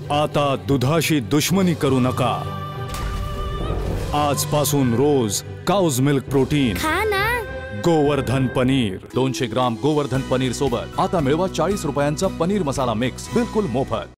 आता दुधाशी दुश्मनी करू नका। आजपासून रोज काउज मिल्क प्रोटीन खा ना। गोवर्धन पनीर 200 ग्राम गोवर्धन पनीर सोबत आता मिळवा 40 रुपयांचा पनीर मसाला मिक्स बिलकुल मोफत।